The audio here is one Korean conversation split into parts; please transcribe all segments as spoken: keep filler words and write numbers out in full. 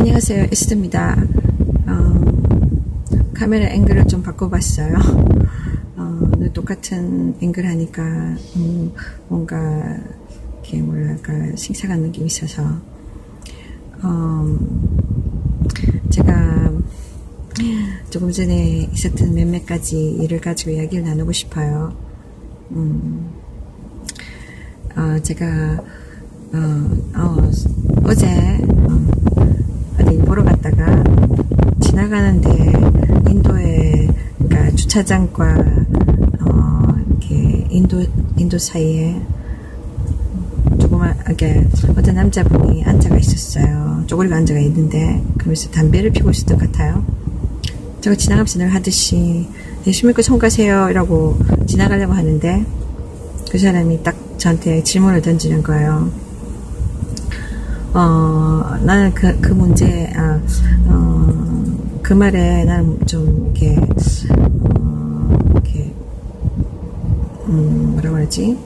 안녕하세요, 에스더입니다. 어, 카메라 앵글을 좀 바꿔봤어요. 어, 똑같은 앵글 하니까 음, 뭔가 이렇게 뭐랄까 식상한 느낌이 있어서 어, 제가 조금 전에 있었던 몇몇 가지 일을 가지고 이야기를 나누고 싶어요. 음, 어, 제가 어, 어, 어제 어, 어디 보러 갔다가 지나가는데 인도의 그러니까 주차장과 어, 이렇게 인도 인도 사이에 조그만 이렇게 어떤 남자분이 앉아가 있었어요. 쪼그리고 앉아가 있는데 그러면서 담배를 피우고 있었던 것 같아요. 제가 지나가면서 늘 하듯이 예수 믿고 총 가세요 이라고 지나가려고 하는데 그 사람이 딱 저한테 질문을 던지는 거예요. 어, 나는 그, 그 문제, 아, 어, 그 말에 나는 좀, 이렇게, 어, 이렇게, 음, 뭐라고 하지?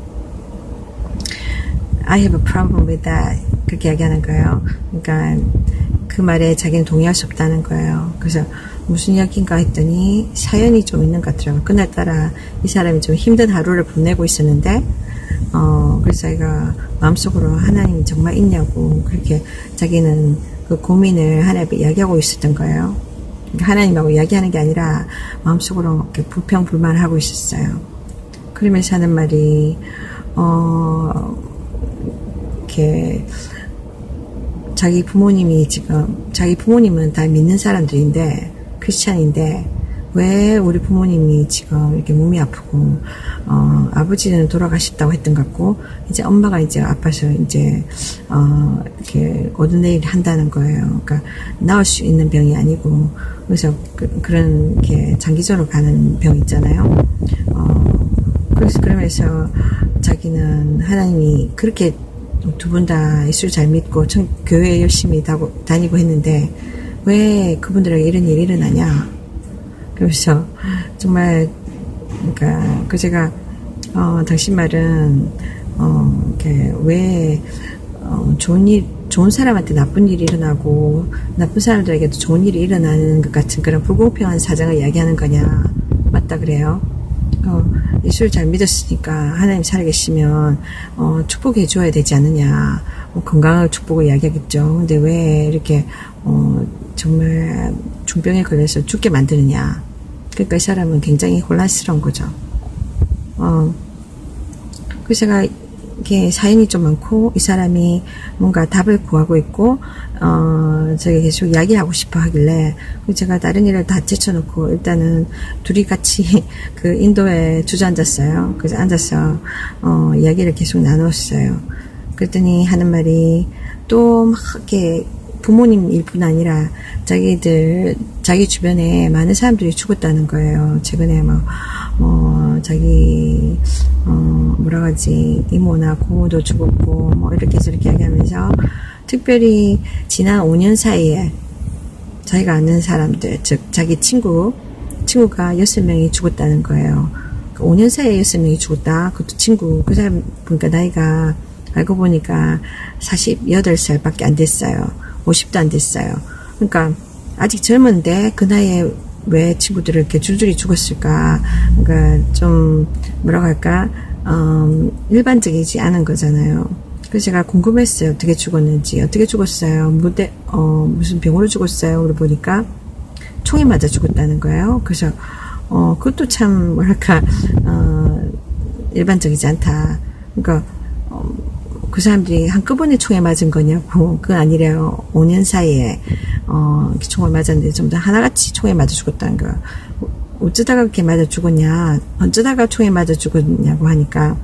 I have a problem with that. 그렇게 이야기하는 거예요. 그러니까, 그 말에 자기는 동의할 수 없다는 거예요. 그래서, 무슨 이야기인가 했더니, 사연이 좀 있는 것 같더라고요. 그날따라 이 사람이 좀 힘든 하루를 보내고 있었는데, 어, 그래서 자기가 마음속으로 하나님이 정말 있냐고 그렇게 자기는 그 고민을 하나님께 이야기하고 있었던 거예요. 그러니까 하나님하고 이야기하는 게 아니라 마음속으로 이렇게 불평불만을 하고 있었어요. 그러면서 하는 말이, 어, 이렇게, 자기 부모님이 지금, 자기 부모님은 다 믿는 사람들인데, 크리스찬인데, 왜 우리 부모님이 지금 이렇게 몸이 아프고, 어, 아버지는 돌아가셨다고 했던 것 같고, 이제 엄마가 이제 아파서 이제, 어, 이렇게 오드네일 한다는 거예요. 그러니까, 나을 수 있는 병이 아니고, 그래서 그, 그런, 이렇게 장기적으로 가는 병 있잖아요. 어, 그래서 그러면서 자기는 하나님이 그렇게 두 분 다 예수를 잘 믿고, 청, 교회에 열심히 다고, 다니고 했는데, 왜 그분들에게 이런 일이 일어나냐? 그래서 정말 그러니까 그 제가 어 당신 말은 어 이렇게 왜 어, 좋은 일 좋은 사람한테 나쁜 일이 일어나고 나쁜 사람들에게도 좋은 일이 일어나는 것 같은 그런 불공평한 사정을 이야기하는 거냐? 맞다 그래요. 어, 예수를 잘 믿었으니까 하나님 살아계시면 어, 축복해 줘야 되지 않느냐? 뭐 건강을 축복을 이야기하겠죠. 근데 왜 이렇게 어, 정말 중병에 걸려서 죽게 만드느냐. 그러니까 이 사람은 굉장히 혼란스러운 거죠. 어, 그래서 제가 이렇게 사연이 좀 많고 이 사람이 뭔가 답을 구하고 있고 어, 저기 계속 이야기하고 싶어 하길래 제가 다른 일을 다 제쳐놓고 일단은 둘이 같이 그 인도에 주저앉았어요. 그래서 앉아서 어, 이야기를 계속 나눴어요. 그랬더니 하는 말이 또 막 이렇게 부모님 일뿐 아니라 자기들 자기 주변에 많은 사람들이 죽었다는 거예요. 최근에 뭐, 뭐 자기 어 뭐라 하지 이모나 고모도 죽었고 뭐 이렇게 저렇게 이야기하면서 특별히 지난 오 년 사이에 자기가 아는 사람들 즉 자기 친구 친구가 여섯 명이 죽었다는 거예요. 오 년 사이에 여섯 명이 죽었다. 그것도 친구 그 사람 보니까 나이가 알고 보니까 사십여덟 살밖에 안 됐어요. 오십도 안 됐어요. 그러니까 아직 젊은데 그 나이에 왜 친구들을 이렇게 줄줄이 죽었을까? 그러니까 좀 뭐라고 할까? 음, 일반적이지 않은 거잖아요. 그래서 제가 궁금했어요. 어떻게 죽었는지. 어떻게 죽었어요? 무대, 어, 무슨 병으로 죽었어요? 그러보니까 총에 맞아 죽었다는 거예요. 그래서 어, 그것도 참 뭐랄까 어, 일반적이지 않다. 그러니까 어, 그 사람들이 한꺼번에 총에 맞은 거냐고. 그건 아니래요. 오 년 사이에, 어, 이렇게 총을 맞았는데 전부 다 하나같이 총에 맞아 죽었다는 거야. 어쩌다가 그렇게 맞아 죽었냐, 어쩌다가 총에 맞아 죽었냐고 하니까,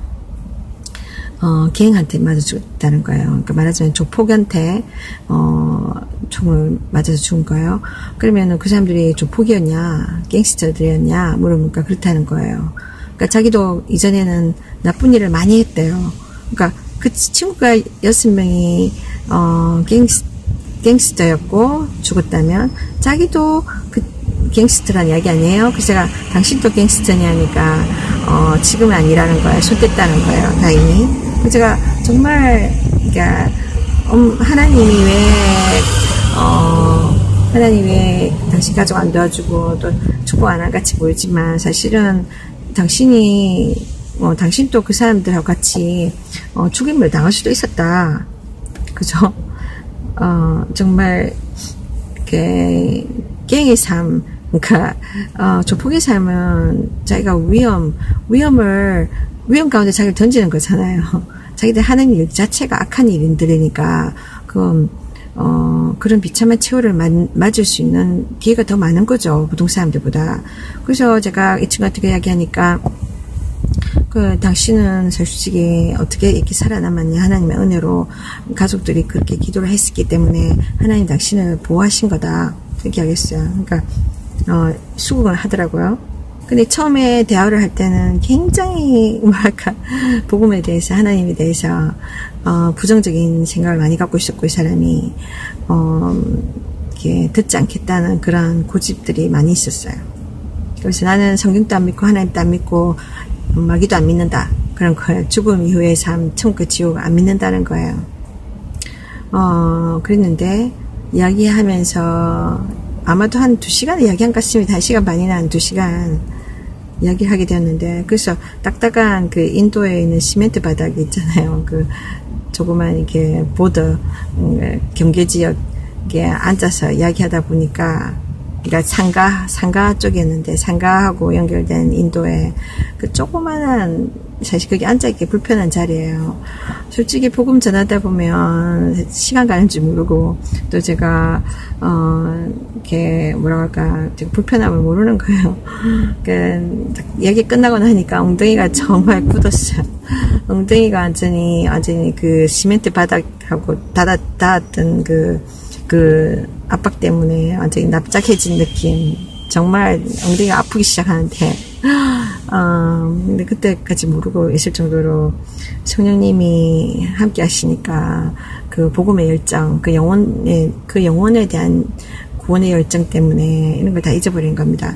어, 개인한테 맞아 죽었다는 거예요. 그러니까 말하자면 조폭한테, 어, 총을 맞아서 죽은 거예요. 그러면은 그 사람들이 조폭이었냐, 갱스터들이었냐, 물어보니까 그렇다는 거예요. 그러니까 자기도 이전에는 나쁜 일을 많이 했대요. 그러니까 그 친구가 여섯 명이 어 갱스, 갱스터였고 죽었다면 자기도 그 갱스터란 이야기 아니에요? 그래서 제가 당신도 갱스터냐 하니까 어 지금은 아니라는 거예요. 손 뗐다는 거예요. 다행히. 그래서 제가 정말 그러니까 음, 하나님이 왜 어, 하나님 왜 당신 가족 안 도와주고 또 축복 안 한 같이 보이지만 사실은 당신이 어, 당신도 그 사람들하고 같이 어, 죽임을 당할 수도 있었다. 그죠? 어, 정말 이렇게 갱의 삶, 그러니까 어, 조폭의 삶은 자기가 위험, 위험을 위험 가운데 자기를 던지는 거잖아요. 자기들 하는 일 자체가 악한 일들이니까 그 어, 그런 비참한 최후를 맞, 맞을 수 있는 기회가 더 많은 거죠. 보통 사람들보다. 그래서 제가 이 친구한테 이야기하니까 그 당신은 솔직히 어떻게 이렇게 살아남았냐, 하나님의 은혜로 가족들이 그렇게 기도를 했었기 때문에 하나님 당신을 보호하신 거다 이렇게 하겠어요. 그러니까 어, 수긍을 하더라고요. 근데 처음에 대화를 할 때는 굉장히 뭐랄까 복음에 대해서, 하나님에 대해서 어, 부정적인 생각을 많이 갖고 있었고, 이 사람이 어, 이렇게 듣지 않겠다는 그런 고집들이 많이 있었어요. 그래서 나는 성경도 안 믿고 하나님도 안 믿고 마귀도 안 믿는다, 그런 거예요. 죽음 이후의 삶, 천국 지옥 안 믿는다는 거예요. 어, 그랬는데 이야기하면서 아마도 한 두 시간 이야기한 것 같습니다. 한 시간 반이나 한 두 시간 이야기를 하게 되었는데, 그래서 딱딱한 그 인도에 있는 시멘트 바닥이 있잖아요. 그 조그만 이렇게 보드 경계 지역에 앉아서 이야기하다 보니까, 그러니까 상가 상가 쪽이었는데 상가하고 연결된 인도에 그 조그만한, 사실 거기 앉아있기 불편한 자리예요. 솔직히 복음 전하다 보면 시간 가는 줄 모르고, 또 제가 어 이렇게 뭐라 할까 불편함을 모르는 거예요. 그 얘기 끝나고 나니까 엉덩이가 정말 굳었어요. 엉덩이가 완전히 완전히 그 시멘트 바닥하고 닿았, 닿았던 그 그 압박 때문에 완전히 납작해진 느낌. 정말 엉덩이가 아프기 시작하는데, 어, 근데 그때까지 모르고 있을 정도로 성령님이 함께 하시니까 그 복음의 열정, 그 영혼의, 그 영혼에 대한 구원의 열정 때문에 이런 걸 다 잊어버린 겁니다.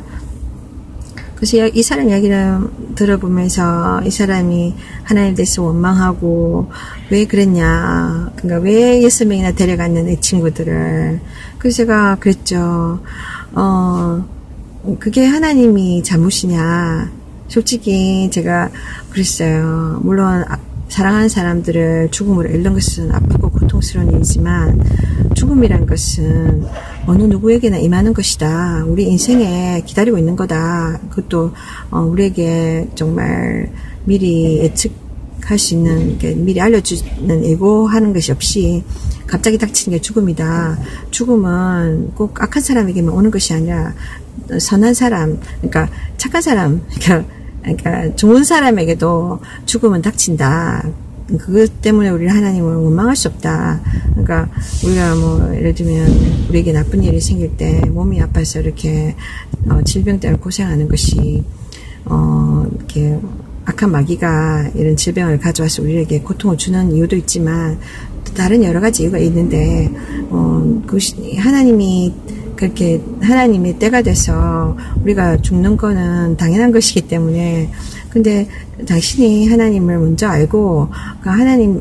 그래서 이 사람 이야기를 들어보면서 이 사람이 하나님에 대해서 원망하고 왜 그랬냐, 그러니까 왜 여섯 명이나 데려갔냐 내 친구들을. 그래서 제가 그랬죠. 어, 그게 하나님이 잘못이냐. 솔직히 제가 그랬어요. 물론 사랑하는 사람들을 죽음으로 잃는 것은 아프고 고통스러운 일이지만 죽음이란 것은 어느 누구에게나 임하는 것이다. 우리 인생에 기다리고 있는 거다. 그것도 어, 우리에게 정말 미리 예측할 수 있는, 미리 알려주는 예고하는 것이 없이 갑자기 닥치는 게 죽음이다. 죽음은 꼭 악한 사람에게만 오는 것이 아니라 선한 사람, 그러니까 착한 사람, 그러니까, 그러니까 좋은 사람에게도 죽음은 닥친다. 그것 때문에 우리 하나님을 원망할 수 없다. 그러니까 우리가 뭐 예를 들면 우리에게 나쁜 일이 생길 때 몸이 아파서 이렇게 어, 질병 때문에 고생하는 것이 어, 이렇게 악한 마귀가 이런 질병을 가져와서 우리에게 고통을 주는 이유도 있지만 또 다른 여러 가지 이유가 있는데, 어, 그것이 하나님이 그렇게 하나님의 때가 돼서 우리가 죽는 거는 당연한 것이기 때문에. 근데 당신이 하나님을 먼저 알고 그 하나님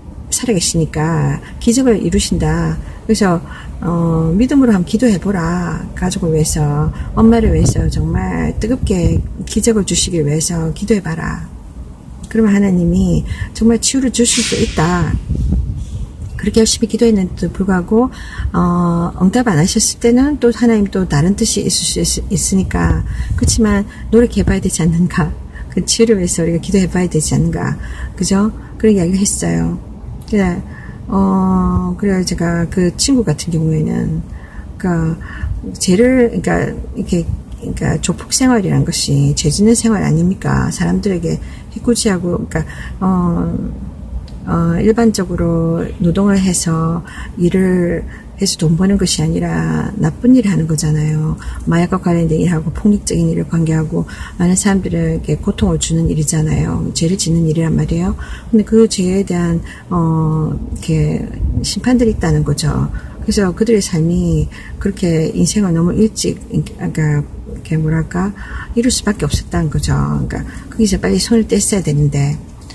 살아계시니까 기적을 이루신다. 그래서 어, 믿음으로 한번 기도해보라. 가족을 위해서, 엄마를 위해서 정말 뜨겁게 기적을 주시길 위해서 기도해봐라. 그러면 하나님이 정말 치유를 주실 수 있다. 그렇게 열심히 기도했는데도 불구하고 어, 응답 안 하셨을 때는 또 하나님 또 다른 뜻이 있을 수 있, 있으니까. 그렇지만 노력해봐야 되지 않는가. 그 치유를 위해서 우리가 기도해봐야 되지 않는가. 그죠? 그런 이야기를 했어요. 그래, 어, 그래요. 제가 그 친구 같은 경우에는, 그니까, 죄를, 그니까, 이렇게, 그니까, 조폭 생활이란 것이 죄 짓는 생활 아닙니까? 사람들에게 해코지하고, 그니까, 어, 어, 일반적으로 노동을 해서 일을 해서 돈 버는 것이 아니라 나쁜 일을 하는 거잖아요. 마약과 관련된 일하고 폭력적인 일을 관계하고 많은 사람들에게 고통을 주는 일이잖아요. 죄를 짓는 일이란 말이에요. 근데 그 죄에 대한 어 이렇게 심판들이 있다는 거죠. 그래서 그들의 삶이 그렇게 인생을 너무 일찍, 그러니까 이렇게 뭐랄까 이룰 수밖에 없었다는 거죠. 그러니까 거기서 빨리 손을 뗐어야 되는데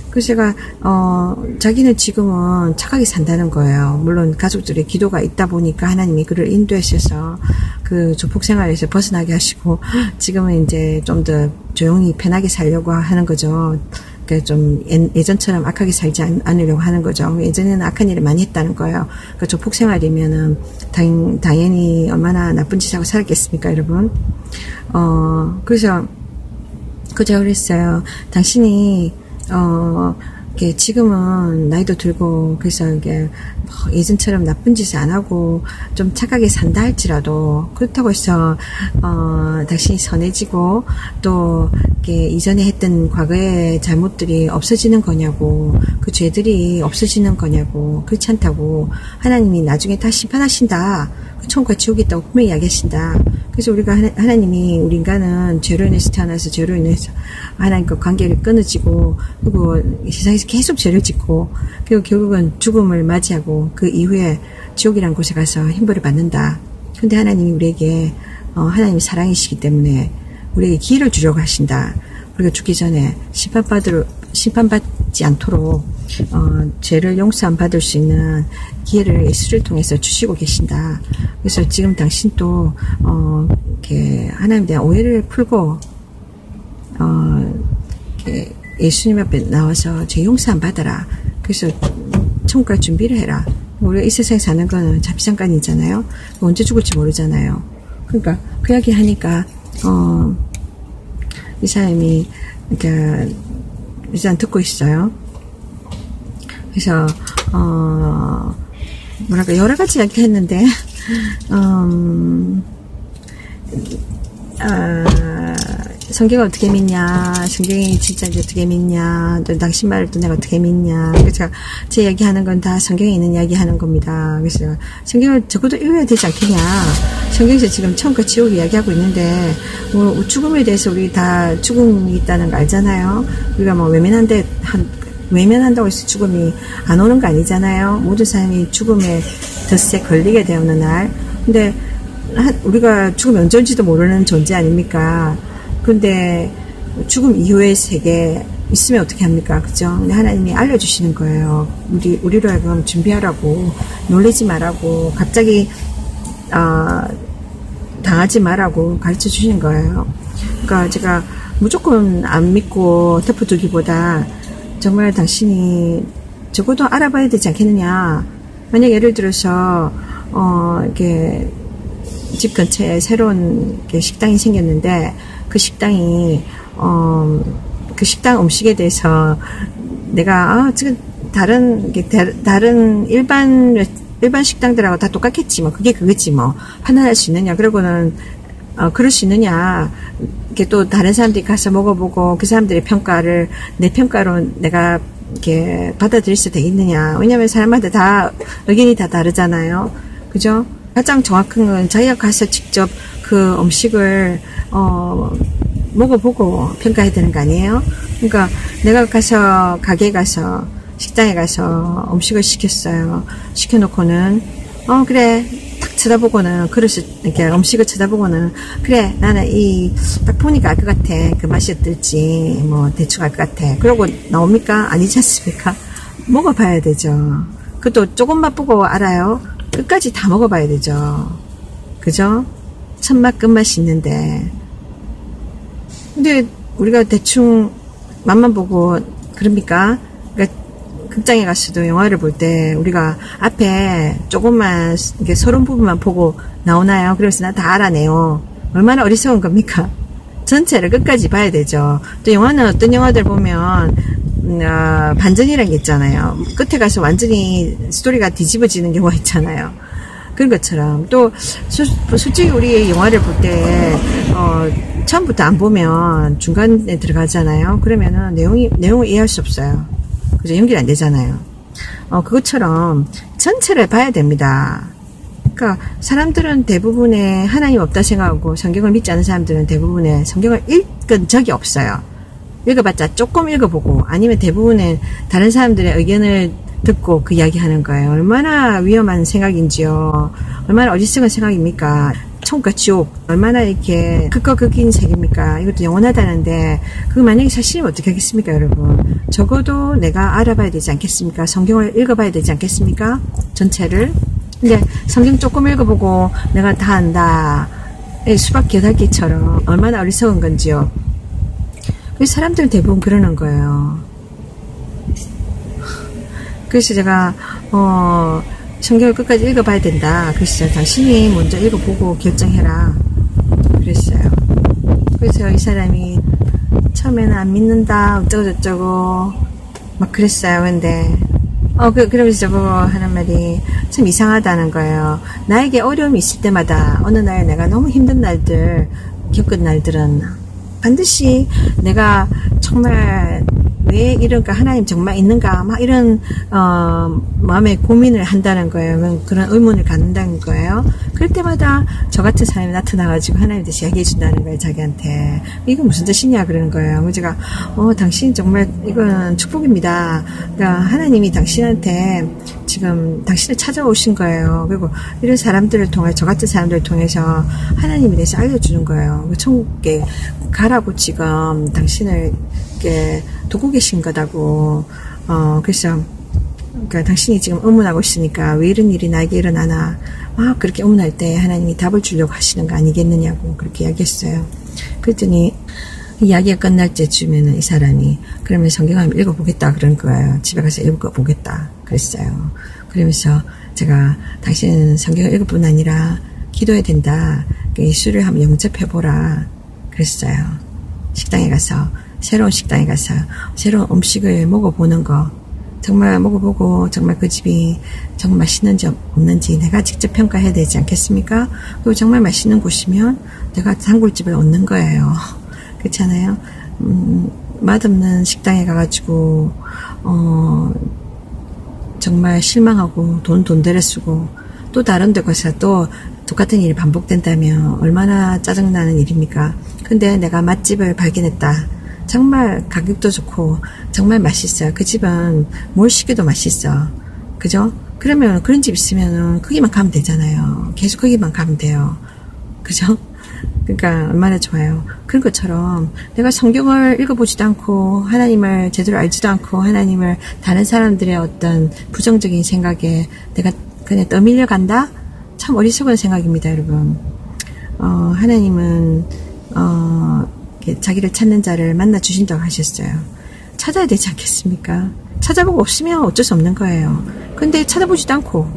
그래서 제가 어 자기는 지금은 착하게 산다는 거예요. 물론 가족들의 기도가 있다 보니까 하나님이 그를 인도하셔서 그 조폭 생활에서 벗어나게 하시고 지금은 이제 좀 더 조용히 편하게 살려고 하는 거죠. 그러니까 좀 예전처럼 악하게 살지 않으려고 하는 거죠. 예전에는 악한 일을 많이 했다는 거예요. 그러니까 조폭 생활이면은 당, 당연히 얼마나 나쁜 짓 하고 살았겠습니까, 여러분? 어 그래서 그 제가 그랬어요. 당신이 어, 이게 지금은 나이도 들고, 그래서 이게 뭐 예전처럼 나쁜 짓을 안 하고 좀 착하게 산다 할지라도, 그렇다고 해서, 어, 당신이 선해지고, 또, 이게 이전에 했던 과거의 잘못들이 없어지는 거냐고, 그 죄들이 없어지는 거냐고, 그렇지 않다고, 하나님이 나중에 다 심판하신다. 천국과 지옥이 있다고 분명히 이야기하신다. 그래서 우리가 하나, 하나님이 우리 인간은 죄로 인해서 태어나서 죄로 인해서 하나님과 관계를 끊어지고 그리고 세상에서 계속 죄를 짓고 그리고 결국은 죽음을 맞이하고 그 이후에 지옥이라는 곳에 가서 형벌을 받는다. 그런데 하나님이 우리에게 어, 하나님이 사랑이시기 때문에 우리에게 기회를 주려고 하신다. 우리가 죽기 전에 심판받을, 심판받지 않도록 어, 죄를 용서 안 받을 수 있는 기회를 예수를 통해서 주시고 계신다. 그래서 지금 당신도 어, 이렇게 하나님에 대한 오해를 풀고 어, 이렇게 예수님 앞에 나와서 죄 용서 안 받아라. 그래서 천국 갈 준비를 해라. 우리가 이 세상에 사는 거는 잠시잠깐이잖아요. 언제 죽을지 모르잖아요. 그러니까 그 이야기 하니까 어, 이 사람이 그러니까 일단 듣고 있어요. 그래서 어 뭐랄까 여러 가지 이야기 했는데 음, 아, 성경을 어떻게 믿냐, 성경이 진짜인지 어떻게 믿냐, 또 당신 말을 또 내가 어떻게 믿냐. 그래서 제가 제 이야기하는 건 다 성경에 있는 이야기 하는 겁니다. 그래서 제가 성경을 적어도 읽어야 되지 않겠냐. 성경에서 지금 천국과 지옥 이야기하고 있는데 뭐 죽음에 대해서 우리 다 죽음이 있다는 거 알잖아요. 우리가 뭐 외면한데 한 외면한다고 해서 죽음이 안 오는 거 아니잖아요. 모든 사람이 죽음에 덫에 걸리게 되는 날. 근데 우리가 죽음이 언제 올지도 모르는 존재 아닙니까? 근데 죽음 이후의 세계 있으면 어떻게 합니까? 그죠? 근데 하나님이 알려주시는 거예요. 우리, 우리로 하여금 준비하라고, 놀라지 말라고, 갑자기, 어, 당하지 말라고 가르쳐 주시는 거예요. 그러니까 제가 무조건 안 믿고 덮어두기보다 정말 당신이 적어도 알아봐야 되지 않겠느냐. 만약 예를 들어서, 어, 이렇게, 집 근처에 새로운 식당이 생겼는데, 그 식당이, 어, 그 식당 음식에 대해서 내가, 아, 지금 다른, 다른 일반, 일반 식당들하고 다 똑같겠지, 뭐. 그게 그거지, 뭐. 판단할 수 있느냐. 그러고는, 어, 그럴 수 있느냐. 이렇게 또 다른 사람들이 가서 먹어보고 그 사람들의 평가를 내 평가로 내가 이렇게 받아들일 수 되겠느냐. 왜냐면 사람마다 다 의견이 다 다르잖아요. 그죠? 가장 정확한 건 자기가 가서 직접 그 음식을 어 먹어보고 평가해야 되는 거 아니에요? 그러니까 내가 가서 가게에 가서 식당에 가서 음식을 시켰어요. 시켜놓고는 어 그래 딱 쳐다보고는 그릇을 이렇게 음식을 쳐다보고는 그래 나는 이 딱 보니까 알 것 같아. 그 맛이 어떨지 뭐 대충 알 것 같아. 그러고 나옵니까? 아니지 않습니까? 먹어봐야 되죠. 그것도 조금 맛보고 알아요. 끝까지 다 먹어봐야 되죠. 그죠? 첫맛 끝맛이 있는데. 근데 우리가 대충 맛만 보고 그럽니까? 그러니까 극장에 가서도 영화를 볼 때 우리가 앞에 조금만 이렇게 서론 부분만 보고 나오나요? 그래서 나 다 알아내요. 얼마나 어리석은 겁니까? 전체를 끝까지 봐야 되죠. 또 영화는 어떤 영화들 보면 음, 어, 반전이라는 게 있잖아요. 끝에 가서 완전히 스토리가 뒤집어지는 경우가 있잖아요. 그런 것처럼 또 소, 솔직히 우리 영화를 볼 때 어, 처음부터 안 보면 중간에 들어가잖아요. 그러면은 내용이 내용을 이해할 수 없어요. 그죠? 연결이 안 되잖아요. 어, 그것처럼 전체를 봐야 됩니다. 그러니까 사람들은 대부분의 하나님 없다 생각하고 성경을 믿지 않는 사람들은 대부분의 성경을 읽은 적이 없어요. 읽어봤자 조금 읽어보고 아니면 대부분의 다른 사람들의 의견을 듣고 그 이야기 하는 거예요. 얼마나 위험한 생각인지요. 얼마나 어리석은 생각입니까? 천국과 지옥 얼마나 이렇게 극과 극인 세계입니까? 이것도 영원하다는데 그거 만약에 사실이면 어떻게 하겠습니까, 여러분? 적어도 내가 알아봐야 되지 않겠습니까? 성경을 읽어봐야 되지 않겠습니까? 전체를. 근데 성경 조금 읽어보고 내가 다 안다. 수박 여덟 개처럼 얼마나 어리석은 건지요. 사람들은 대부분 그러는 거예요. 그래서 제가 어 성경을 끝까지 읽어봐야 된다. 그래서 당신이 먼저 읽어보고 결정해라. 그랬어요. 그래서 이 사람이 처음에는 안 믿는다 어쩌고 저쩌고 막 그랬어요. 근데 어 그, 그러면서 저보고 하는 말이 참 이상하다는 거예요. 나에게 어려움이 있을 때마다 어느 날 내가 너무 힘든 날들 겪은 날들은 반드시 내가 정말 왜 이런가, 하나님 정말 있는가, 막 이런 어 마음에 고민을 한다는 거예요. 그런 의문을 갖는다는 거예요. 그럴 때마다 저 같은 사람이 나타나가지고 하나님 대신 이야기해 준다는 거예요. 자기한테. 이거 무슨 뜻이냐 그러는 거예요. 그래서 제가 어 당신 정말 이건 축복입니다. 그러니까 하나님이 당신한테 지금 당신을 찾아오신 거예요. 그리고 이런 사람들을 통해, 저 같은 사람들을 통해서 하나님에 대해서 알려주는 거예요. 천국에 가라고 지금 당신을 이렇게 두고 계신 거다고. 어, 그래서, 그러니까 당신이 지금 의문하고 있으니까 왜 이런 일이 나에게 일어나나. 막 그렇게 의문할 때 하나님이 답을 주려고 하시는 거 아니겠느냐고 그렇게 이야기했어요. 그랬더니 이야기가 끝날 때쯤에는 이 사람이 그러면 성경 한번 읽어보겠다 그런 거예요. 집에 가서 읽어보겠다 그랬어요. 그러면서 제가 당신은 성경을 읽을 뿐 아니라 기도해야 된다. 예수를 한번 영접해보라 그랬어요. 식당에 가서, 새로운 식당에 가서 새로운 음식을 먹어보는 거, 정말 먹어보고 정말 그 집이 정말 맛있는지 없는지 내가 직접 평가해야 되지 않겠습니까? 그리고 정말 맛있는 곳이면 내가 단골집을 얻는 거예요. 그렇잖아요. 음, 맛없는 식당에 가가지고 어 정말 실망하고 돈 돈대를 쓰고 또 다른 데 가서 또 똑같은 일이 반복된다면 얼마나 짜증나는 일입니까? 근데 내가 맛집을 발견했다. 정말 가격도 좋고 정말 맛있어요. 그 집은 뭘 시켜도 맛있어. 그죠? 그러면 그런 집 있으면은 거기만 가면 되잖아요. 계속 거기만 가면 돼요. 그죠? 그러니까 얼마나 좋아요. 그런 것처럼 내가 성경을 읽어보지도 않고 하나님을 제대로 알지도 않고 하나님을 다른 사람들의 어떤 부정적인 생각에 내가 그냥 떠밀려 간다? 참 어리석은 생각입니다, 여러분. 어, 하나님은 어, 자기를 찾는 자를 만나 주신다고 하셨어요. 찾아야 되지 않겠습니까? 찾아보고 없으면 어쩔 수 없는 거예요. 근데 찾아보지도 않고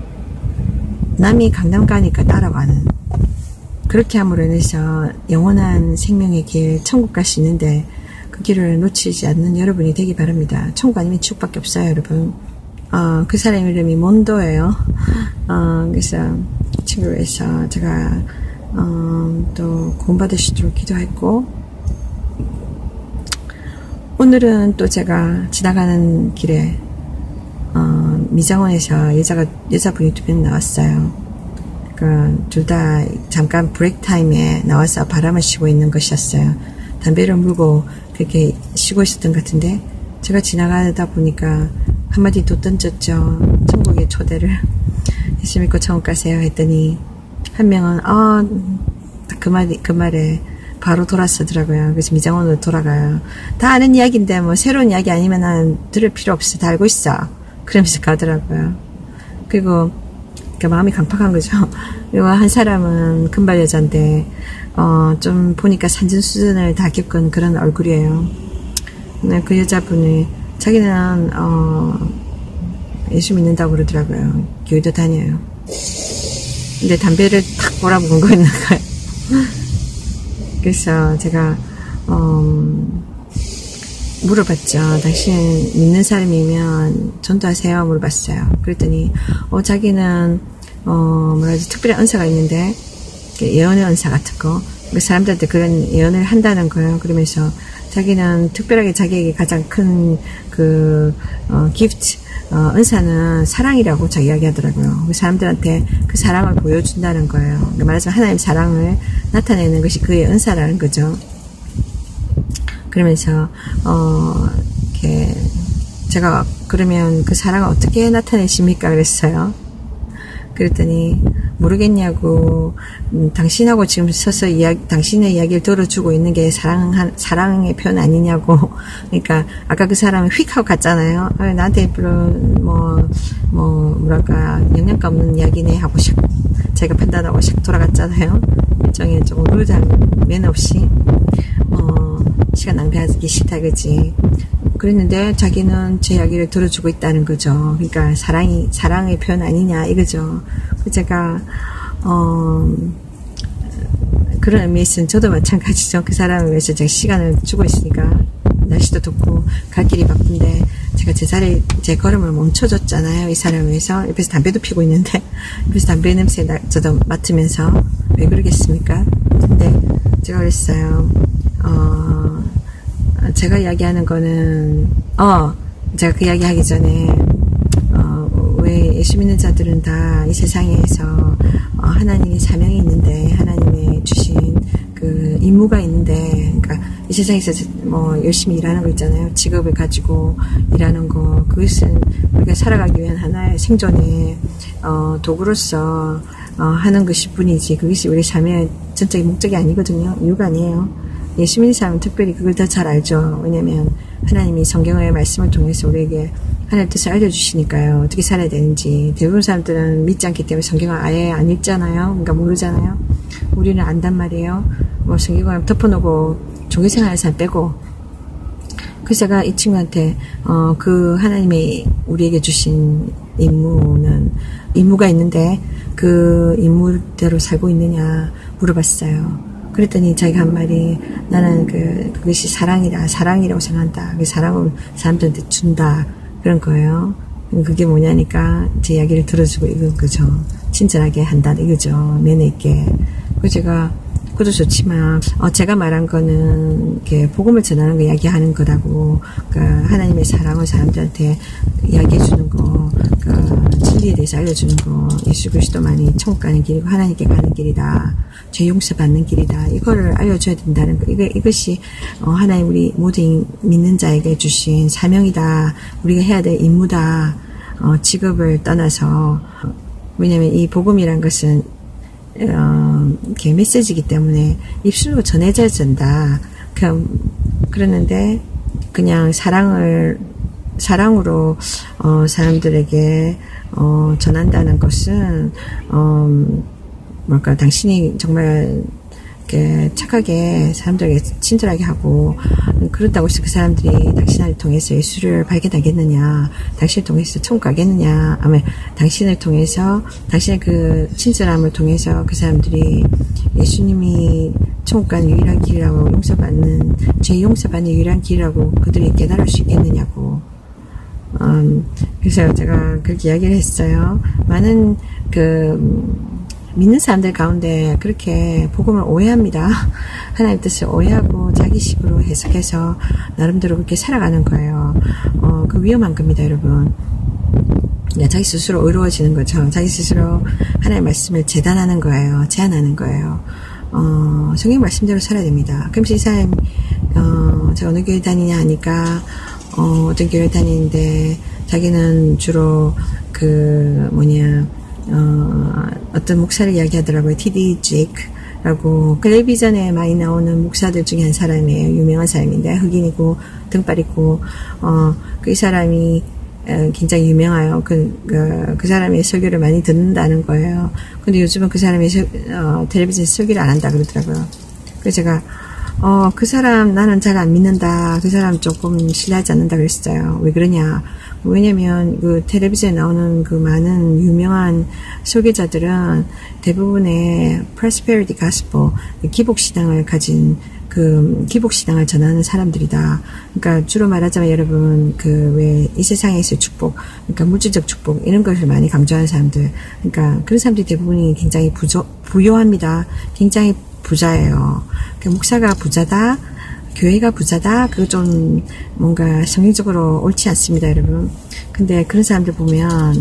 남이 강남 가니까 따라가는, 그렇게 함으로 인해서 영원한 생명의 길, 천국 갈 수 있는데 그 길을 놓치지 않는 여러분이 되기 바랍니다. 천국 아니면 지옥밖에 없어요, 여러분. 어, 그 사람 이름이 몬도예요. 어, 그래서 친구를 해서 제가 어, 또 구원받을 수 있도록 기도했고, 오늘은 또 제가 지나가는 길에 어, 미장원에서 여자가 여자분이 두 명 나왔어요. 그 둘 다 잠깐 브레이크 타임에 나와서 바람을 쉬고 있는 것이었어요. 담배를 물고 그렇게 쉬고 있었던 것 같은데 제가 지나가다 보니까 한마디 또 던졌죠. 천국의 초대를. 예수 믿고 천국 가세요 했더니 한 명은 아, 그 말이 그 말에 바로 돌아서더라고요. 그래서 미장원으로 돌아가요. 다 아는 이야기인데 뭐 새로운 이야기 아니면은 들을 필요 없어. 다 알고 있어. 그러면서 가더라고요. 그리고 그 마음이 강팍한 거죠. 그리고 한 사람은 금발 여자인데 어, 좀 보니까 산전수전을 다 겪은 그런 얼굴이에요. 근데 그 여자분이 자기는 어, 예수 믿는다고 그러더라고요. 교회도 다녀요. 근데 담배를 탁 몰아먹은 거 있는 거예요. 그래서 제가 어, 물어봤죠. 당신 믿는 사람이면 전도하세요? 물어봤어요. 그랬더니 어, 자기는 어, 뭐라지 특별한 은사가 있는데 예언의 은사 같은 거, 그 사람들한테 그런 예언을 한다는 거예요. 그러면서 자기는 특별하게 자기에게 가장 큰 그 어, 기프트, 어, 은사는 사랑이라고 자기 이야기하더라고요. 그 사람들한테 그 사랑을 보여준다는 거예요. 그러니까 말하자면 하나님 사랑을 나타내는 것이 그의 은사라는 거죠. 그러면서 어, 이렇게 제가 그러면 그 사랑을 어떻게 나타내십니까? 그랬어요. 그랬더니 모르겠냐고, 음, 당신하고 지금 서서 이야기, 당신의 이야기를 들어주고 있는 게 사랑, 사랑의 표현 아니냐고. 그러니까, 아까 그 사람이 휙 하고 갔잖아요. 아, 나한테 별로, 뭐, 뭐, 뭐랄까, 영양가 없는 이야기네 하고 샥, 제가 판단하고 샥 돌아갔잖아요. 일종의 조금 루즈한 매너 없이, 어, 시간 낭비하기 싫다, 그지. 그랬는데 자기는 제 이야기를 들어주고 있다는 거죠. 그러니까 사랑이 사랑의 표현 아니냐 이거죠. 제가 어 그런 의미에서는 저도 마찬가지죠. 그 사람을 위해서 제가 시간을 주고 있으니까 날씨도 덥고 갈 길이 바쁜데 제가 제 자리 제 걸음을 멈춰줬잖아요. 이 사람을 위해서. 옆에서 담배도 피고 있는데 옆에서 담배 냄새 나, 저도 맡으면서 왜 그러겠습니까? 근데 제가 그랬어요. 어. 제가 이야기하는 거는, 어, 제가 그 이야기 하기 전에, 어, 왜 예수 믿는 자들은 다 이 세상에서, 어, 하나님의 사명이 있는데, 하나님의 주신 그 임무가 있는데, 그러니까 이 세상에서 뭐 열심히 일하는 거 있잖아요. 직업을 가지고 일하는 거. 그것은 우리가 살아가기 위한 하나의 생존의, 어, 도구로서, 어, 하는 것일 뿐이지. 그것이 우리 삶의 전적인 목적이 아니거든요. 이유가 아니에요. 예수 믿는 사람은 특별히 그걸 더 잘 알죠. 왜냐면 하나님이 성경의 말씀을 통해서 우리에게 하나님의 뜻을 알려주시니까요. 어떻게 살아야 되는지. 대부분 사람들은 믿지 않기 때문에 성경을 아예 안 읽잖아요. 그러니까 모르잖아요. 우리는 안단 말이에요. 뭐 성경을 덮어놓고 종교생활 사람 빼고. 그래서 제가 이 친구한테 어, 그 하나님이 우리에게 주신 임무는 임무가 있는데 그 임무대로 살고 있느냐 물어봤어요. 그랬더니 자기가 한 말이 나는 그 그것이 사랑이다. 사랑이라고 생각한다. 그 사랑을 사람들한테 준다. 그런 거예요. 그게 뭐냐니까 제 이야기를 들어주고 이건 거죠. 친절하게 한다. 이거죠. 매너 있게. 그래서 제가 그것도 좋지만 어, 제가 말한 거는 이렇게 복음을 전하는 거 이야기하는 거라고. 그러니까 하나님의 사랑을 사람들한테 이야기해 주는 거, 그러니까 진리에 대해서 알려주는 거, 예수 그리스도만이 천국 가는 길이고 하나님께 가는 길이다. 죄 용서받는 길이다. 이거를 알려줘야 된다는 거. 이거, 이것이, 어, 하나님 우리 모든 믿는 자에게 주신 사명이다. 우리가 해야 될 임무다. 어, 직업을 떠나서. 왜냐면 이 복음이란 것은, 어, 이렇게 메시지이기 때문에 입술로 전해져야 된다. 그, 그러는데, 그냥 사랑을, 사랑으로, 어, 사람들에게, 어, 전한다는 것은, 어, 뭘까, 당신이 정말, 이렇게 착하게 사람들에게 친절하게 하고, 그렇다고 해서 그 사람들이 당신을 통해서 예수를 발견하겠느냐, 당신을 통해서 천국 가겠느냐, 아마 당신을 통해서, 당신의 그 친절함을 통해서 그 사람들이 예수님이 천국 가는 유일한 길이라고 용서받는, 죄 용서받는 유일한 길이라고 그들이 깨달을 수 있겠느냐고. 음, 그래서 제가 그렇게 이야기를 했어요. 많은 그, 믿는 사람들 가운데 그렇게 복음을 오해합니다. 하나님 뜻을 오해하고 자기식으로 해석해서 나름대로 그렇게 살아가는 거예요. 어, 그 위험한 겁니다, 여러분. 네, 자기 스스로 의로워지는 거죠. 자기 스스로 하나님의 말씀을 재단하는 거예요. 제안하는 거예요. 어, 성경 말씀대로 살아야 됩니다. 그러면서 이 사람, 어, 제가 어느 교회 다니냐 하니까, 어, 어떤 교회 다니는데, 자기는 주로 그, 뭐냐, 어, 어떤 목사를 이야기하더라고요. 티디 제이크라고 텔레비전에 많이 나오는 목사들 중에 한 사람이에요. 유명한 사람인데 흑인이고 등발 있고 어, 그 이 사람이 굉장히 유명해요. 그, 그, 그 사람의 설교를 많이 듣는다는 거예요. 근데 요즘은 그 사람이 서, 어, 텔레비전 설교를 안 한다 그러더라고요. 그래서 제가 어, 그 사람 나는 잘 안 믿는다. 그 사람 조금 신뢰하지 않는다 그랬어요. 왜 그러냐. 왜냐면 그 텔레비전에 나오는 그 많은 유명한 설교자들은 대부분의 prosperity gospel, 기복신앙을 가진 그 기복신앙을 전하는 사람들이다. 그러니까 주로 말하자면 여러분 그 왜 이 세상에서의 축복, 그러니까 물질적 축복 이런 것을 많이 강조하는 사람들. 그러니까 그런 사람들이 대부분이 굉장히 부조, 부요합니다. 굉장히 부자예요. 그 목사가 부자다. 교회가 부자다? 그거 좀 뭔가 성경적으로 옳지 않습니다, 여러분. 근데 그런 사람들 보면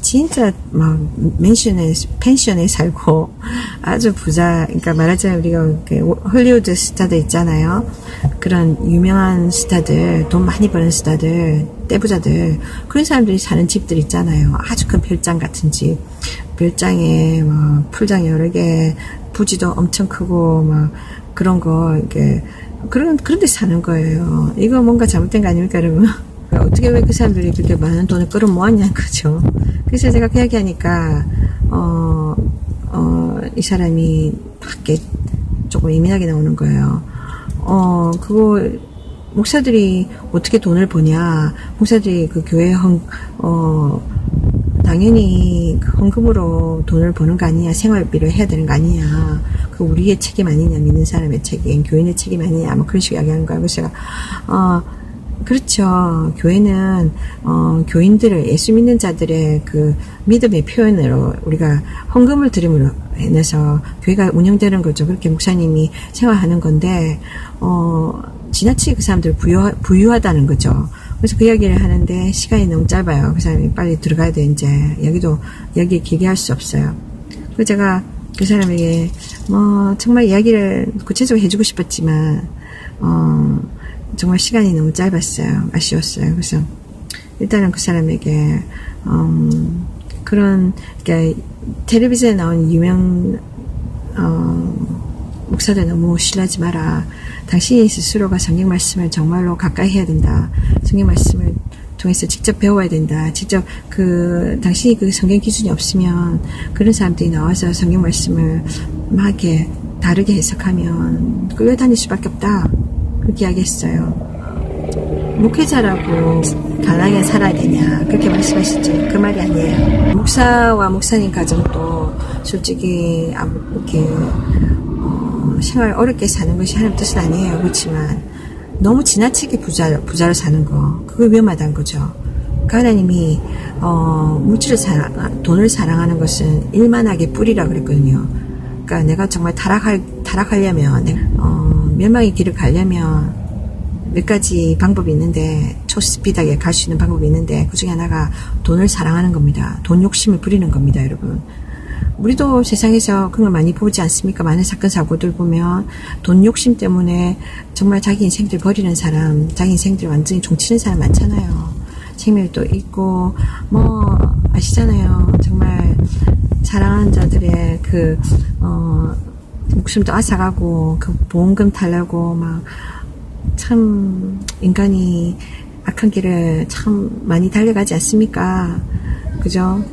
진짜 막 맨션에 펜션에 살고 아주 부자, 그러니까 말하자면 우리가 헐리우드 스타들 있잖아요. 그런 유명한 스타들, 돈 많이 버는 스타들, 떼부자들, 그런 사람들이 사는 집들 있잖아요. 아주 큰 별장 같은 집, 별장에 뭐 풀장 여러 개, 부지도 엄청 크고 막 그런 거 이렇게 그런 그런 데 사는 거예요. 이거 뭔가 잘못된 거 아닙니까, 여러분? 어떻게 왜 그 사람들이 그렇게 많은 돈을 끌어모았냐는 거죠. 그래서 제가 그 이야기하니까 어, 어, 이 사람이 밖에 조금 예민하게 나오는 거예요. 어, 그거 목사들이 어떻게 돈을 버냐? 목사들이 그 교회 헌, 어, 당연히 헌금으로 돈을 버는 거 아니냐? 생활비를 해야 되는 거 아니냐? 그 우리의 책임 아니냐? 믿는 사람의 책임, 교인의 책임 아니냐? 뭐 그런 식으로 이야기하는 거예요. 그래서 제가 어, 그렇죠. 교회는 어, 교인들을 예수 믿는 자들의 그 믿음의 표현으로 우리가 헌금을 드림으로 인해서 교회가 운영되는 거죠. 그렇게 목사님이 생활하는 건데 어, 지나치게 그 사람들을 부유, 부유하다는 거죠. 그래서 그 이야기를 하는데 시간이 너무 짧아요. 그 사람이 빨리 들어가야 돼 이제. 여기도 여기 길게 할 수 없어요. 그래서 제가 그 사람에게 뭐 정말 이야기를 구체적으로 해주고 싶었지만 어, 정말 시간이 너무 짧았어요. 아쉬웠어요. 그래서 일단은 그 사람에게 음, 그런 그러니까 텔레비전에 나온 유명 어, 목사들 너무 신뢰하지 마라. 당신이 스스로가 성경 말씀을 정말로 가까이 해야 된다. 성경 말씀을 통해서 직접 배워야 된다. 직접 그 당신이 그 성경 기준이 없으면 그런 사람들이 나와서 성경 말씀을 막 이렇게 다르게 해석하면 끌려다닐 수밖에 없다. 그렇게 이야기했어요. 목회자라고 가난하게 살아야 되냐 그렇게 말씀하셨죠. 그 말이 아니에요. 목사와 목사님 가정도 솔직히 이렇게 어, 생활 어렵게 사는 것이 하나님 뜻은 아니에요. 그렇지만 너무 지나치게 부자, 부자로 사는 거 그거 위험하다는 거죠. 그 하나님이 어, 물질을 사랑, 돈을 사랑하는 것은 일만하게 뿌리라 그랬거든요. 그러니까 내가 정말 타락할, 타락하려면 어, 멸망의 길을 가려면 몇 가지 방법이 있는데 초스피드하게 갈 수 있는 방법이 있는데 그 중에 하나가 돈을 사랑하는 겁니다. 돈 욕심을 부리는 겁니다. 여러분. 우리도 세상에서 그런 걸 많이 보지 않습니까? 많은 사건 사고들 보면 돈 욕심 때문에 정말 자기 인생들 버리는 사람, 자기 인생들 완전히 종치는 사람 많잖아요. 생명도 있고 뭐 아시잖아요. 정말 사랑하는 자들의 그 어, 목숨도 앗아가고 그 보험금 타려고 막 참 인간이 악한 길을 참 많이 달려가지 않습니까? 그죠?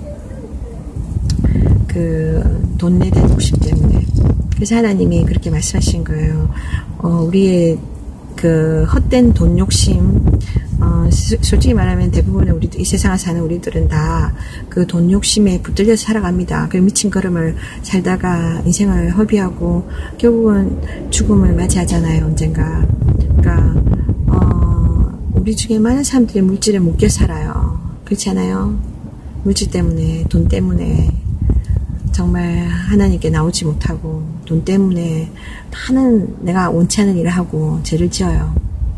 그 돈에 대한 욕심 때문에. 그래서 하나님이 그렇게 말씀하신 거예요. 어, 우리의 그 헛된 돈 욕심, 어, 솔직히 말하면 대부분의 우리 이 세상을 사는 우리들은 다 그 돈 욕심에 붙들려서 살아갑니다. 그 미친 걸음을 살다가 인생을 허비하고 결국은 죽음을 맞이하잖아요. 언젠가. 그러니까 어, 우리 중에 많은 사람들이 물질에 묶여 살아요. 그렇지 않아요? 물질 때문에, 돈 때문에 정말 하나님께 나오지 못하고 돈 때문에 많은 내가 원치 않은 일을 하고 죄를 지어요.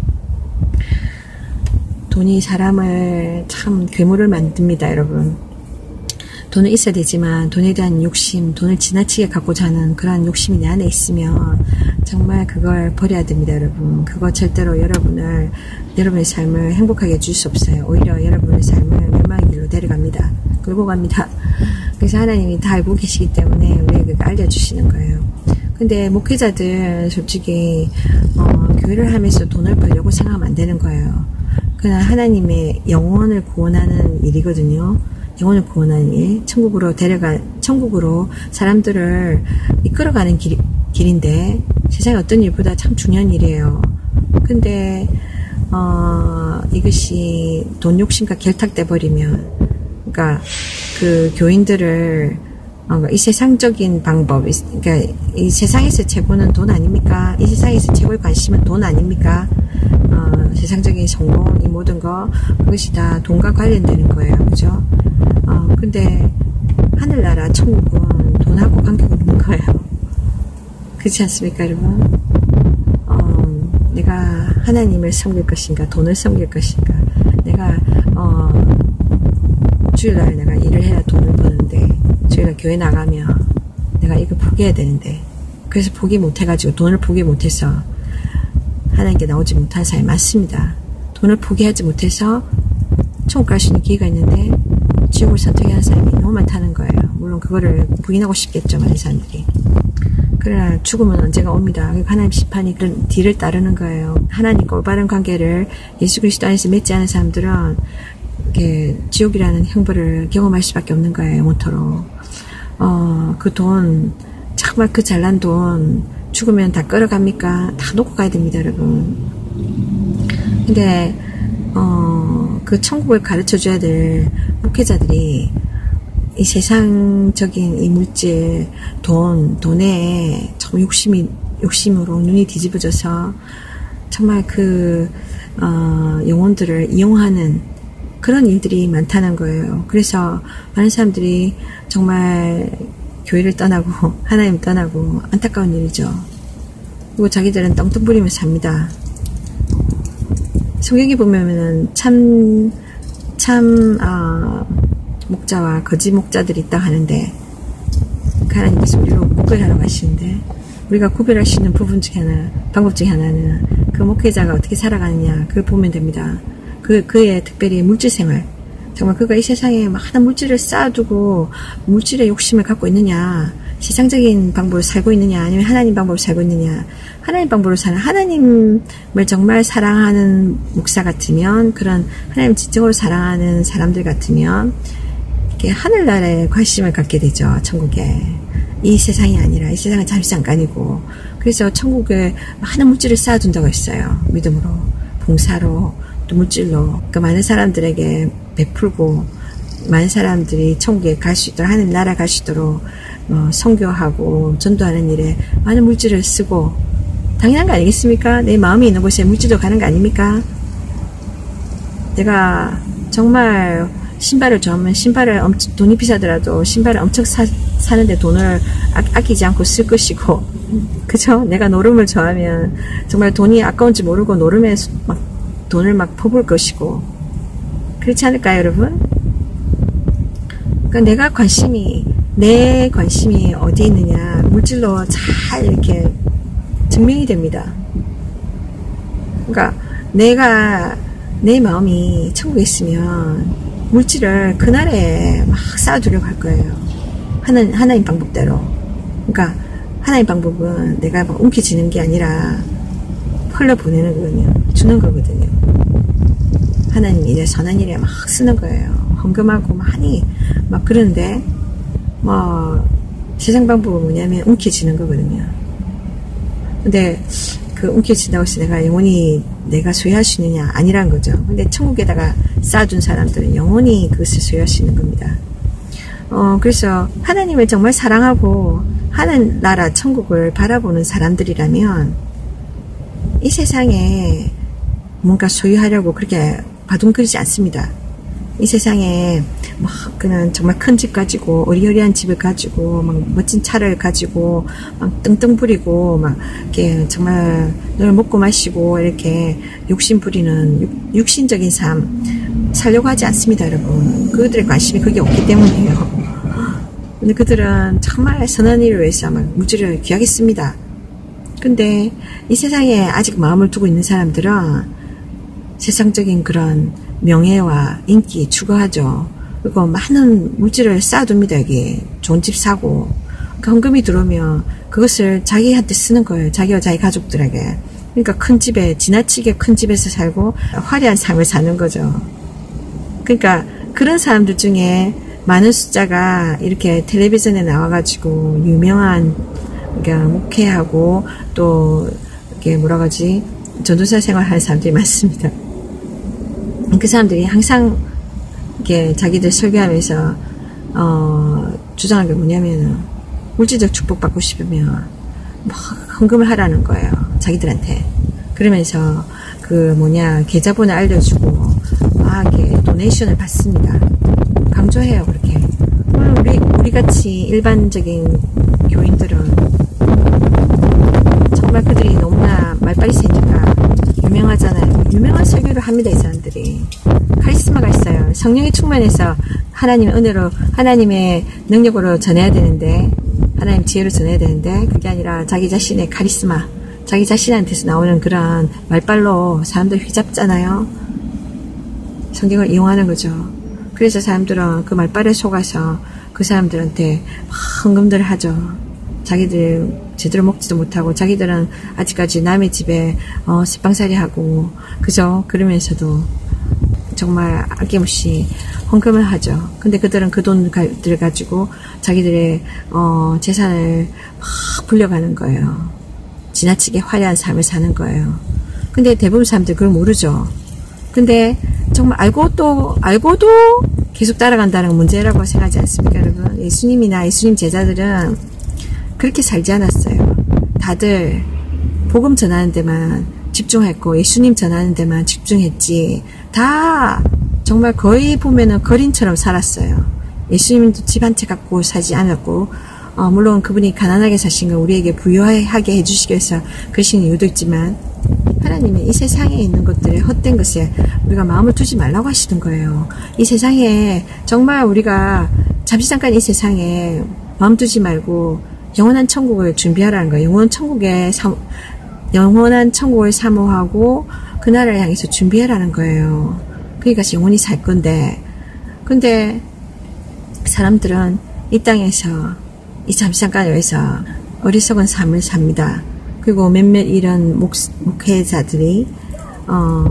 돈이 사람을 참 괴물을 만듭니다. 여러분. 돈은 있어야 되지만 돈에 대한 욕심, 돈을 지나치게 갖고자 하는 그러한 욕심이 내 안에 있으면 정말 그걸 버려야 됩니다. 여러분. 그거 절대로 여러분을 여러분의 삶을 행복하게 해줄 수 없어요. 오히려 여러분의 삶을 멸망의 길로 데려갑니다. 끌고 갑니다. 그래서 하나님이 다 알고 계시기 때문에 우리에게 알려주시는 거예요. 근데 목회자들 솔직히 어, 교회를 하면서 돈을 벌려고 생각하면 안 되는 거예요. 그냥 하나님의 영혼을 구원하는 일이거든요. 영혼을 구원하는 일, 천국으로 데려가, 천국으로 사람들을 이끌어가는 길, 길인데 세상에 어떤 일보다 참 중요한 일이에요. 근데 어, 이것이 돈 욕심과 결탁돼 버리면, 그러니까 그 교인들을 어, 이 세상적인 방법, 그러니까 이 세상에서 최고는 돈 아닙니까? 이 세상에서 최고의 관심은 돈 아닙니까? 어, 세상적인 성공, 이 모든 거 그것이 다 돈과 관련되는 거예요, 그죠? 어, 근데 하늘나라 천국은 돈하고 관계가 없는 거예요. 그렇지 않습니까, 여러분? 어, 내가 하나님을 섬길 것인가, 돈을 섬길 것인가, 내가 어, 주일날 내가 일을 해야 돈을 버는데, 주일날 교회 나가면 내가 이거 포기해야 되는데, 그래서 포기 못해가지고 돈을 포기 못해서 하나님께 나오지 못한 사람이 많습니다. 돈을 포기하지 못해서 천국 갈 수 있는 기회가 있는데 지옥을 선택하는 사람이 너무 많다는 거예요. 물론 그거를 부인하고 싶겠죠, 많은 사람들이. 그러나 죽음은 언제가 옵니다. 하나님 심판이 그런 뒤를 따르는 거예요. 하나님과 올바른 관계를 예수 그리스도 안에서 맺지 않은 사람들은 이렇게 지옥이라는 형벌을 경험할 수밖에 없는 거예요, 영원토록. 어, 그 돈, 정말 그 잘난 돈 죽으면 다 끌어갑니까? 다 놓고 가야 됩니다, 여러분. 근데 어, 그 천국을 가르쳐줘야 될 목회자들이 이 세상적인 이 물질, 돈, 돈에 참 욕심이, 욕심으로 눈이 뒤집어져서 정말 그, 어, 영혼들을 이용하는 그런 일들이 많다는 거예요. 그래서 많은 사람들이 정말 교회를 떠나고, 하나님 떠나고, 안타까운 일이죠. 그리고 자기들은 떵떵 부리면서 삽니다. 성경에 보면은 참, 참, 어, 목자와 거짓 목자들이 있다 하는데, 하나님께서 우리로 구별하라고 하시는데, 우리가 구별할 수 있는 부분 중에 하나, 방법 중에 하나는 그 목회자가 어떻게 살아가느냐, 그걸 보면 됩니다. 그, 그의 특별히 물질 생활. 정말 그가 이 세상에 많은 물질을 쌓아두고 물질의 욕심을 갖고 있느냐, 세상적인 방법으로 살고 있느냐, 아니면 하나님 방법으로 살고 있느냐. 하나님 방법으로 사는, 하나님을 정말 사랑하는 목사 같으면, 그런 하나님 진정으로 사랑하는 사람들 같으면 이렇게 하늘나라에 관심을 갖게 되죠. 천국에. 이 세상이 아니라 이 세상은 잠시 잠깐이고, 그래서 천국에 많은 물질을 쌓아둔다고 했어요. 믿음으로, 봉사로, 또 물질로. 그러니까 많은 사람들에게 베풀고, 많은 사람들이 천국에 갈 수 있도록, 하늘 나라 갈 수 있도록 어, 선교하고 전도하는 일에 많은 물질을 쓰고, 당연한 거 아니겠습니까? 내 마음이 있는 곳에 물질도 가는 거 아닙니까? 내가 정말 신발을 좋아하면 신발을 엄청, 돈이 비싸더라도 신발을 엄청 사, 사는데 돈을 아, 아끼지 않고 쓸 것이고, 그죠? 내가 노름을 좋아하면 정말 돈이 아까운지 모르고 노름에 막 돈을 막 퍼부을 것이고, 그렇지 않을까요, 여러분? 그러니까 내가 관심이, 내 관심이 어디에 있느냐, 물질로 잘 이렇게 증명이 됩니다. 그러니까 내가, 내 마음이 천국에 있으면 물질을 그날에 막 쌓아두려고 할 거예요. 하나님, 하나님 방법대로. 그러니까 하나님 방법은 내가 막 움켜쥐는 게 아니라 흘려보내는 거거든요. 주는 거거든요. 하나님 이제 선한 일에 막 쓰는 거예요. 헌금하고 많이 막 그러는데, 뭐 세상 방법은 뭐냐면 움켜쥐는 거거든요. 근데 그 움켜쥐다고 해서 내가 영원히 내가 소유할 수 있느냐, 아니란 거죠. 근데 천국에다가 쌓아둔 사람들은 영원히 그것을 소유할 수 있는 겁니다. 어 그래서 하나님을 정말 사랑하고 하는 나라 천국을 바라보는 사람들이라면 이 세상에 뭔가 소유하려고 그렇게 바둥거리지 않습니다. 이 세상에 막 그냥 정말 큰 집 가지고, 어리어리한 집을 가지고, 막 멋진 차를 가지고 막 떵떵 부리고, 막 이렇게 정말 늘 먹고 마시고 이렇게 욕심 부리는 육, 육신적인 삶 살려고 하지 않습니다, 여러분. 그들의 관심이 그게 없기 때문이에요. 근데 그들은 정말 선한 일을 위해서 막 물질을 귀하게 씁니다. 근데 이 세상에 아직 마음을 두고 있는 사람들은 세상적인 그런 명예와 인기 추구하죠. 그리고 많은 물질을 쌓아둡니다. 여기 좋은 집 사고, 그 헌금이 들어오면 그것을 자기한테 쓰는 거예요. 자기와 자기 가족들에게. 그러니까 큰 집에, 지나치게 큰 집에서 살고 화려한 삶을 사는 거죠. 그러니까 그런 사람들 중에 많은 숫자가 이렇게 텔레비전에 나와가지고 유명한, 그러니까 목회하고 또 이렇게 뭐라 그러지, 전도사 생활하는 사람들이 많습니다. 그 사람들이 항상 이렇게 자기들 설교하면서 어, 주장하는 게 뭐냐면은 물질적 축복받고 싶으면 뭐 헌금을 하라는 거예요. 자기들한테. 그러면서 그 뭐냐 계좌번호 알려주고 막 이렇게 도네이션을 받습니다. 강조해요, 그렇게. 물론 우리 우리 같이 일반적인 교인들은 정말 그들이 너무나 말빨이 세니까 유명하잖아요. 유명한 설교를 합니다, 이 사람들이. 카리스마가 있어요. 성령이 충만해서 하나님의 은혜로, 하나님의 능력으로 전해야 되는데, 하나님 지혜로 전해야 되는데, 그게 아니라 자기 자신의 카리스마, 자기 자신한테서 나오는 그런 말빨로 사람들 휘잡잖아요. 성경을 이용하는 거죠. 그래서 사람들은 그 말빨에 속아서 그 사람들한테 막 헌금들을 하죠. 자기들 제대로 먹지도 못하고, 자기들은 아직까지 남의 집에 어, 새빵살이 하고, 그죠? 그러면서도 정말 아낌없이 헌금을 하죠. 근데 그들은 그 돈들을 가지고 자기들의 어, 재산을 막 불려가는 거예요. 지나치게 화려한 삶을 사는 거예요. 근데 대부분 사람들 그걸 모르죠. 근데 정말 알고 또 알고도 계속 따라간다는 문제라고 생각하지 않습니까, 여러분? 예수님이나 예수님 제자들은 그렇게 살지 않았어요. 다들 복음 전하는 데만 집중했고, 예수님 전하는 데만 집중했지, 다 정말 거의 보면은 거린처럼 살았어요. 예수님도 집 한 채 갖고 살지 않았고, 어, 물론 그분이 가난하게 사신 걸 우리에게 부유하게 해주시기 위해서 그러신 이유도 있지만, 하나님은 이 세상에 있는 것들에, 헛된 것에 우리가 마음을 두지 말라고 하시는 거예요. 이 세상에 정말 우리가 잠시 잠깐 이 세상에 마음 두지 말고 영원한 천국을 준비하라는 거예요. 영원한 천국에 사, 영원한 천국을 사모하고 그 나라를 향해서 준비하라는 거예요. 그러니까 영원히 살 건데, 근데 사람들은 이 땅에서 이 잠시 잠깐 여기서 어리석은 삶을 삽니다. 그리고 몇몇 이런 목, 목회자들이 어,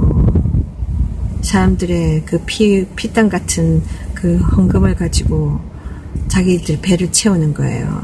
사람들의 그 피, 피땀 같은 그 헌금을 가지고 자기들 배를 채우는 거예요.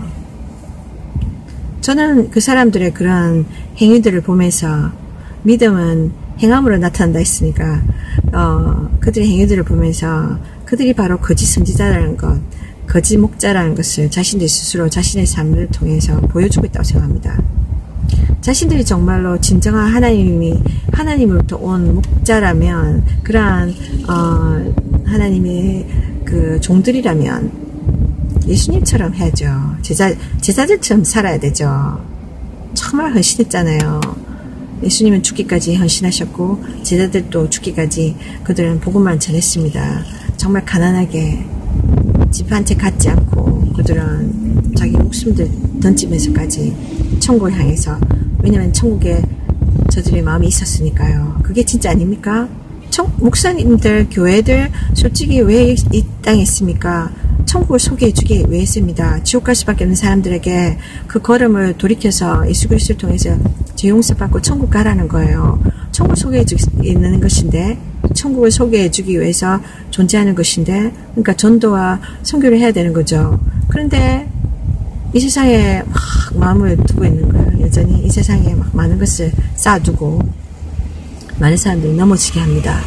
저는 그 사람들의 그런 행위들을 보면서, 믿음은 행함으로 나타난다 했으니까 어, 그들의 행위들을 보면서 그들이 바로 거짓 선지자라는 것, 거짓 목자라는 것을 자신들 스스로 자신의 삶을 통해서 보여주고 있다고 생각합니다. 자신들이 정말로 진정한 하나님이 하나님으로부터 온 목자라면, 그러한 어, 하나님의 그 종들이라면 예수님처럼 해야죠. 제자 제자들처럼 살아야 되죠. 정말 헌신했잖아요. 예수님은 죽기까지 헌신하셨고, 제자들도 죽기까지 그들은 복음만 전했습니다. 정말 가난하게 집 한 채 갖지 않고 그들은 자기 목숨들 던지면서까지 천국을 향해서, 왜냐면 천국에 저들의 마음이 있었으니까요. 그게 진짜 아닙니까? 청, 목사님들, 교회들 솔직히 왜 이 땅에 있습니까? 천국을 소개해주기 위해서입니다. 지옥 갈 수밖에 없는 사람들에게 그 걸음을 돌이켜서 예수 그리스도를 통해서 죄 용서받고 천국 가라는 거예요. 천국을 소개해주는 것인데, 천국을 소개해주기 위해서 존재하는 것인데, 그러니까 전도와 선교를 해야 되는 거죠. 그런데 이 세상에 막 마음을 두고 있는 거예요. 여전히 이 세상에 막 많은 것을 쌓아두고 많은 사람들이 넘어지게 합니다.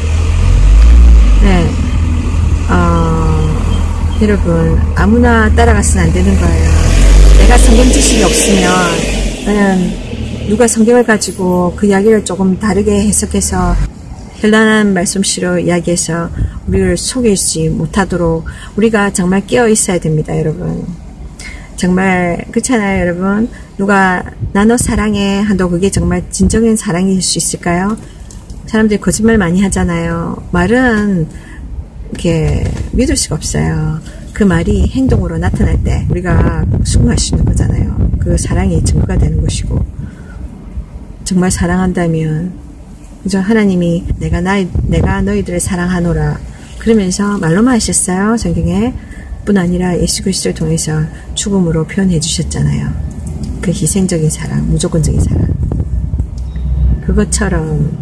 네, 어, 여러분, 아무나 따라가서는 안 되는 거예요. 내가 성경 지식이 없으면, 나는 누가 성경을 가지고 그 이야기를 조금 다르게 해석해서 현란한 말씀씨로 이야기해서 우리를 속이지 못하도록 우리가 정말 깨어 있어야 됩니다, 여러분. 정말 그렇잖아요, 여러분. 누가 나 너 사랑해 한다고 그게 정말 진정한 사랑일 수 있을까요? 사람들이 거짓말 많이 하잖아요. 말은 이렇게 믿을 수가 없어요. 그 말이 행동으로 나타날 때 우리가 순응할 수 있는 거잖아요. 그 사랑이 증거가 되는 것이고, 정말 사랑한다면, 그죠? 하나님이 내가 나 내가 너희들을 사랑하노라 그러면서 말로만 하셨어요. 성경에 뿐 아니라 예수 그리스도를 통해서 죽음으로 표현해 주셨잖아요. 그 희생적인 사랑, 무조건적인 사랑. 그것처럼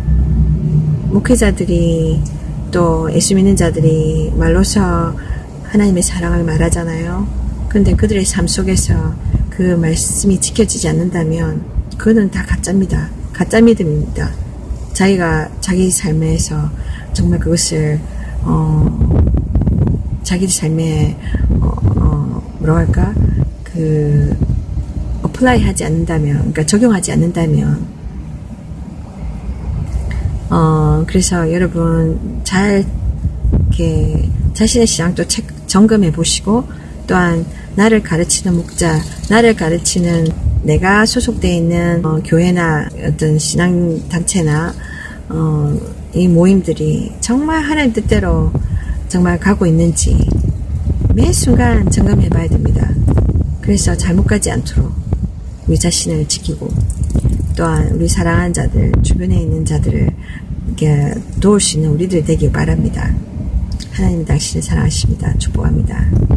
목회자들이 또 예수 믿는 자들이 말로서 하나님의 사랑을 말하잖아요. 근데 그들의 삶 속에서 그 말씀이 지켜지지 않는다면 그거는 다 가짜입니다. 가짜 믿음입니다. 자기가 자기 삶에서 정말 그것을 어, 자기 삶에 어, 어, 뭐라고 할까, 그 어플라이 하지 않는다면, 그러니까 적용하지 않는다면, 어 그래서 여러분 잘 이렇게 자신의 신앙도 책 점검해 보시고, 또한 나를 가르치는 목자, 나를 가르치는 내가 소속되어 있는 어, 교회나 어떤 신앙 단체나 어, 이 모임들이 정말 하나님 뜻대로 정말 가고 있는지 매 순간 점검해 봐야 됩니다. 그래서 잘못 가지 않도록 우리 자신을 지키고 또한 우리 사랑하는 자들, 주변에 있는 자들을 이렇게 도울 수 있는 우리들이 되길 바랍니다. 하나님 당신을 사랑하십니다. 축복합니다.